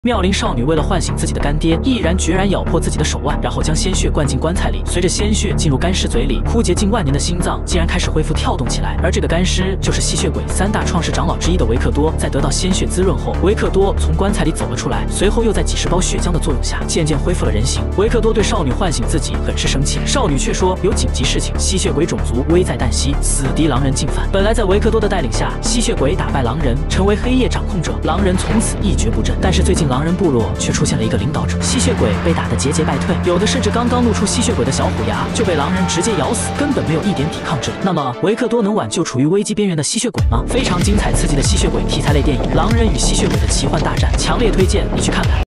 妙龄少女为了唤醒自己的干爹，毅然决然咬破自己的手腕，然后将鲜血灌进棺材里。随着鲜血进入干尸嘴里，枯竭近万年的心脏竟然开始恢复跳动起来。而这个干尸就是吸血鬼3大创始长老之一的维克多。在得到鲜血滋润后，维克多从棺材里走了出来，随后又在几十包血浆的作用下，渐渐恢复了人形。维克多对少女唤醒自己很是生气，少女却说有紧急事情，吸血鬼种族危在旦夕，死敌狼人进犯。本来在维克多的带领下，吸血鬼打败狼人，成为黑夜掌控者，狼人从此一蹶不振。但是最近狼人部落却出现了一个领导者，吸血鬼被打得节节败退，有的甚至刚刚露出吸血鬼的小虎牙就被狼人直接咬死，根本没有一点抵抗之力。那么维克多能挽救处于危机边缘的吸血鬼吗？非常精彩刺激的吸血鬼题材类电影《狼人与吸血鬼的奇幻大战》，强烈推荐你去看看。